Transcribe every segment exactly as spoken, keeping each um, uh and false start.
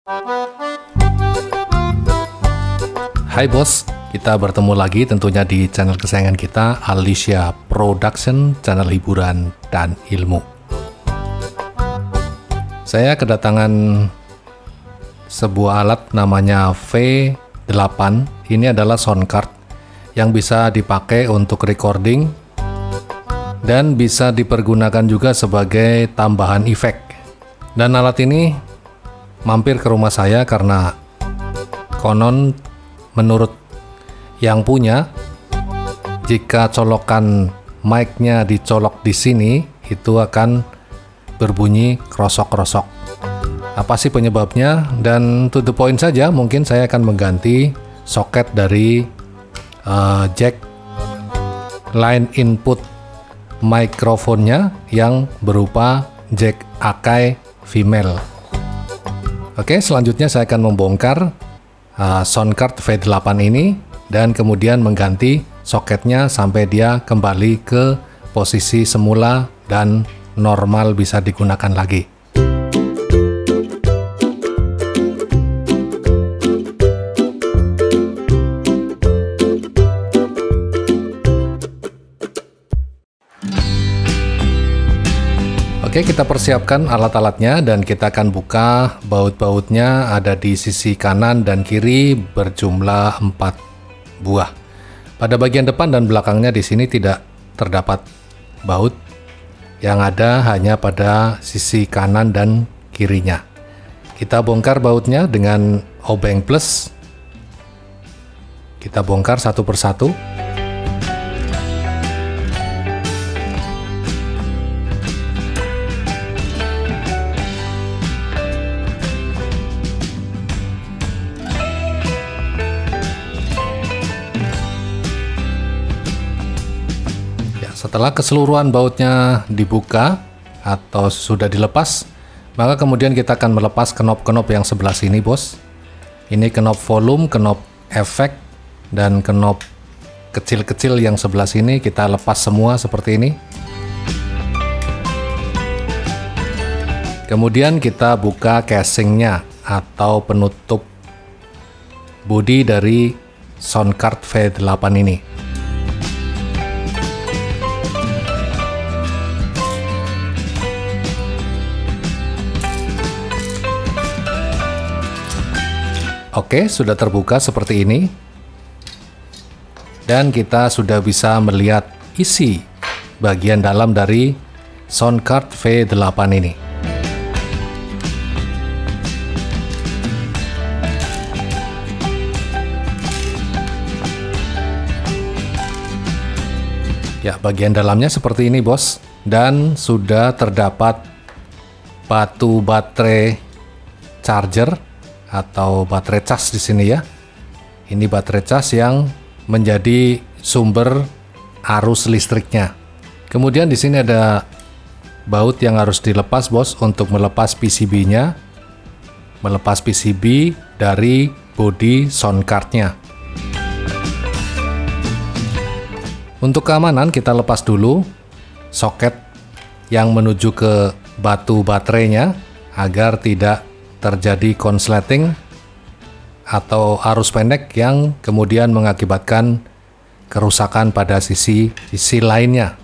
Hai bos, kita bertemu lagi tentunya di channel kesayangan kita, Alicia Production, channel hiburan dan ilmu. Saya kedatangan sebuah alat namanya V delapan. Ini adalah sound card yang bisa dipakai untuk recording dan bisa dipergunakan juga sebagai tambahan efek. Dan alat ini mampir ke rumah saya karena konon menurut yang punya, jika colokan mic-nya dicolok di sini, itu akan berbunyi krosok-krosok. Apa sih penyebabnya? Dan to the point saja, mungkin saya akan mengganti soket dari uh, jack line input mikrofonnya yang berupa jack Akai female. Oke, selanjutnya saya akan membongkar Uh, sound card V delapan ini dan kemudian mengganti soketnya sampai dia kembali ke posisi semula dan normal bisa digunakan lagi. Oke, kita persiapkan alat-alatnya dan kita akan buka baut-bautnya. Ada di sisi kanan dan kiri berjumlah empat buah. Pada bagian depan dan belakangnya di sini tidak terdapat baut. Yang ada hanya pada sisi kanan dan kirinya. Kita bongkar bautnya dengan obeng plus. Kita bongkar satu persatu. Setelah keseluruhan bautnya dibuka atau sudah dilepas, maka kemudian kita akan melepas knop-knop yang sebelah sini, bos. Ini knop volume, knop efek, dan knop kecil-kecil yang sebelah sini kita lepas semua seperti ini. Kemudian kita buka casingnya atau penutup bodi dari sound card V delapan ini. Oke, sudah terbuka seperti ini. Dan kita sudah bisa melihat isi bagian dalam dari sound card V delapan ini. Ya, bagian dalamnya seperti ini, bos. Dan sudah terdapat batu baterai charger atau baterai cas di sini ya. Ini baterai cas yang menjadi sumber arus listriknya. Kemudian di sini ada baut yang harus dilepas, bos, untuk melepas P C B-nya, melepas P C B dari bodi sound card-nya. Untuk keamanan kita lepas dulu soket yang menuju ke batu baterainya agar tidak terjadi konsleting atau arus pendek yang kemudian mengakibatkan kerusakan pada sisi sisi lainnya.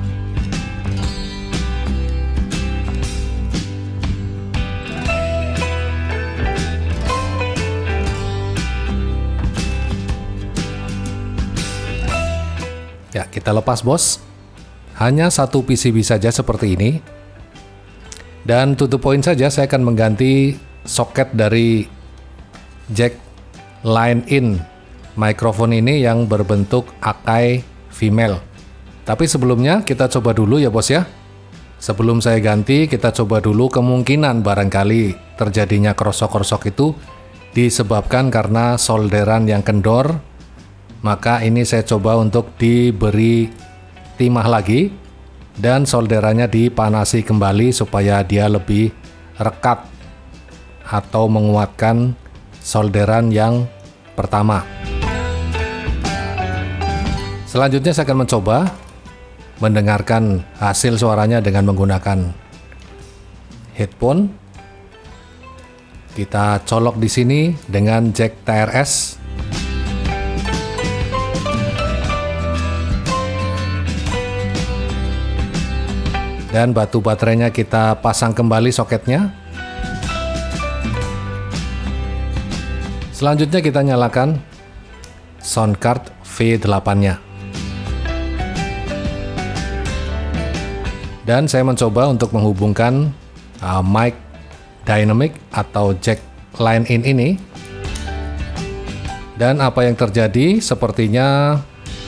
Ya, kita lepas, bos. Hanya satu P C B saja seperti ini. Dan to the point saja, saya akan mengganti soket dari jack line in mikrofon ini yang berbentuk Akai female. Tapi sebelumnya kita coba dulu ya, bos ya. Sebelum saya ganti, kita coba dulu kemungkinan barangkali terjadinya krosok-krosok itu disebabkan karena solderan yang kendor. Maka ini saya coba untuk diberi timah lagi dan solderannya dipanasi kembali supaya dia lebih rekat atau menguatkan solderan yang pertama. Selanjutnya saya akan mencoba mendengarkan hasil suaranya dengan menggunakan headphone. Kita colok di sini dengan jack T R S. Dan batu baterainya kita pasang kembali soketnya. Selanjutnya kita nyalakan sound card V delapan-nya. Dan saya mencoba untuk menghubungkan uh, mic dynamic atau jack line in ini. Dan apa yang terjadi, sepertinya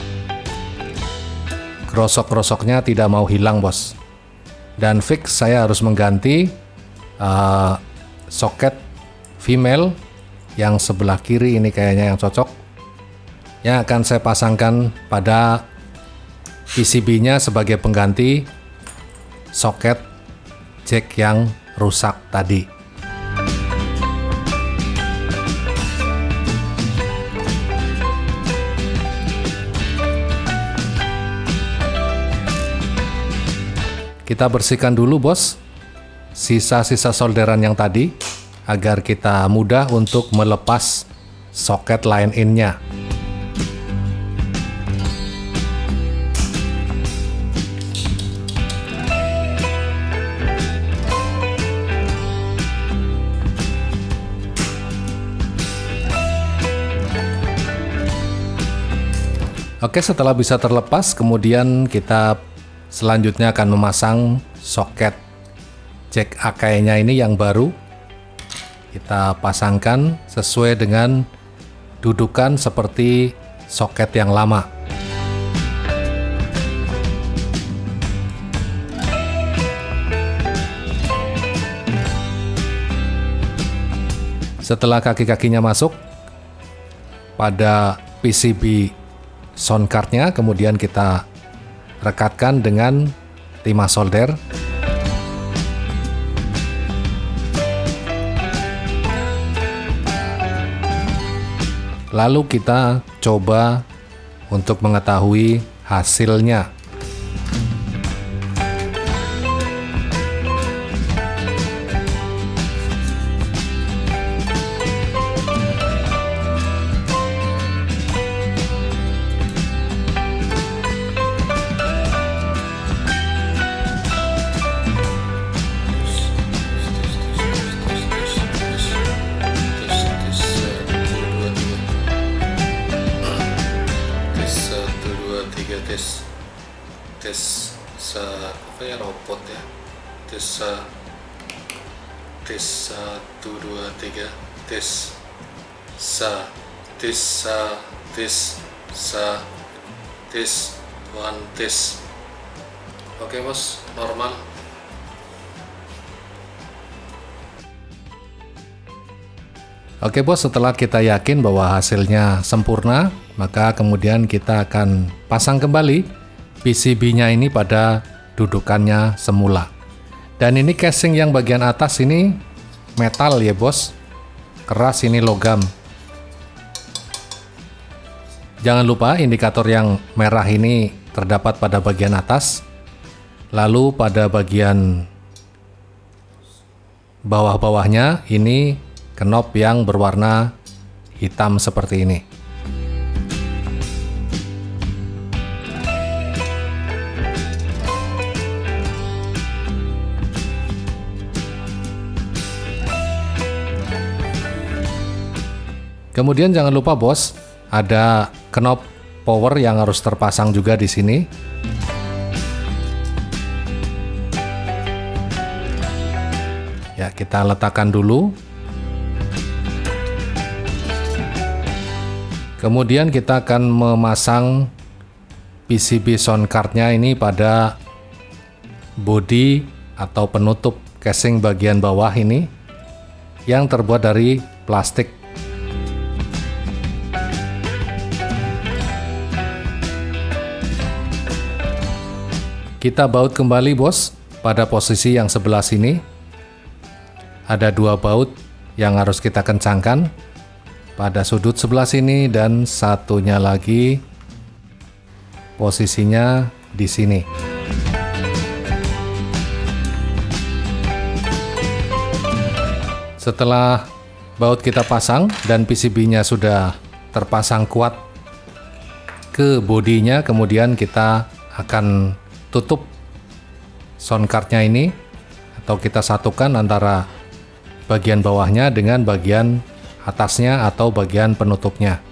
krosok-krosoknya tidak mau hilang, bos. Dan fix saya harus mengganti uh, soket female yang sebelah kiri ini, kayaknya yang cocok, yang akan saya pasangkan pada P C B-nya sebagai pengganti soket jack yang rusak tadi. Kita bersihkan dulu, bos, sisa-sisa solderan yang tadi agar kita mudah untuk melepas soket line in-nya. Oke, setelah bisa terlepas, kemudian kita selanjutnya akan memasang soket jack Akai-nya ini yang baru. Kita pasangkan sesuai dengan dudukan seperti soket yang lama. Setelah kaki-kakinya masuk pada P C B sound card-nya, kemudian kita rekatkan dengan timah solder. Lalu kita coba untuk mengetahui hasilnya. tes tes sa apa ya, robot ya, tes sa tes satu dua tiga tes sa tes sa tes sa tes one tes. Oke, bos, normal. Oke, bos, setelah kita yakin bahwa hasilnya sempurna, maka kemudian kita akan pasang kembali P C B-nya ini pada dudukannya semula. Dan ini casing yang bagian atas ini metal ya, bos. Keras, ini logam. Jangan lupa indikator yang merah ini terdapat pada bagian atas. Lalu pada bagian bawah-bawahnya ini knob yang berwarna hitam seperti ini. Kemudian jangan lupa, bos, ada knob power yang harus terpasang juga di sini. Ya, kita letakkan dulu. Kemudian kita akan memasang P C B sound card-nya ini pada bodi atau penutup casing bagian bawah ini yang terbuat dari plastik. Kita baut kembali, bos, pada posisi yang sebelah sini. Ada dua baut yang harus kita kencangkan pada sudut sebelah sini, dan satunya lagi posisinya di sini. Setelah baut kita pasang dan P C B-nya sudah terpasang kuat ke bodinya, kemudian kita akan tutup sound card-nya ini, atau kita satukan antara bagian bawahnya dengan bagian atasnya atau bagian penutupnya.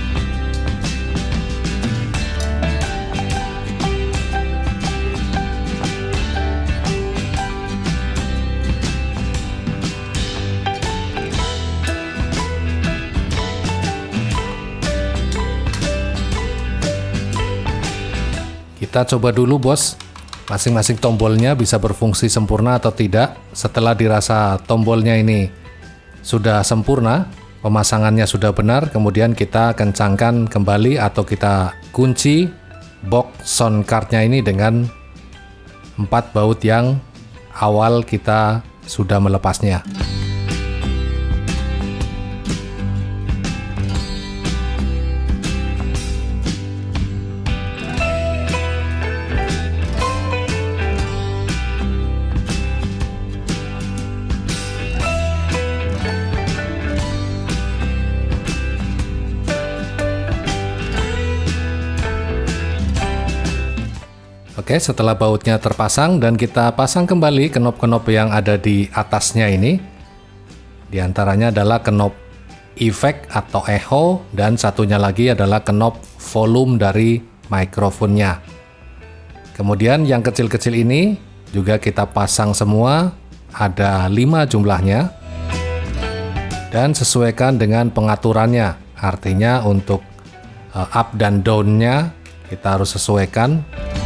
Kita coba dulu bos, masing-masing tombolnya bisa berfungsi sempurna atau tidak. Setelah dirasa tombolnya ini sudah sempurna, pemasangannya sudah benar, kemudian kita kencangkan kembali atau kita kunci box sound card-nya ini dengan empat baut yang awal kita sudah melepasnya. Oke, setelah bautnya terpasang dan kita pasang kembali knop-knop yang ada di atasnya ini. Di antaranya adalah knop efek atau echo dan satunya lagi adalah knop volume dari mikrofonnya. Kemudian yang kecil-kecil ini juga kita pasang semua, ada lima jumlahnya. Dan sesuaikan dengan pengaturannya. Artinya untuk up dan down-nya kita harus sesuaikan.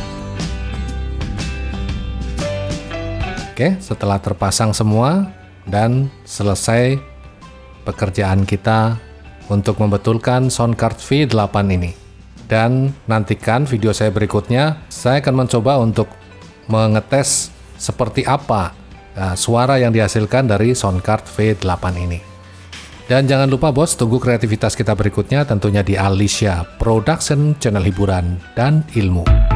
Oke, setelah terpasang semua dan selesai pekerjaan kita untuk membetulkan sound card V delapan ini. Dan nantikan video saya berikutnya, saya akan mencoba untuk mengetes seperti apa uh, suara yang dihasilkan dari sound card V delapan ini. Dan jangan lupa bos, tunggu kreativitas kita berikutnya tentunya di Alicia Production, channel hiburan dan ilmu.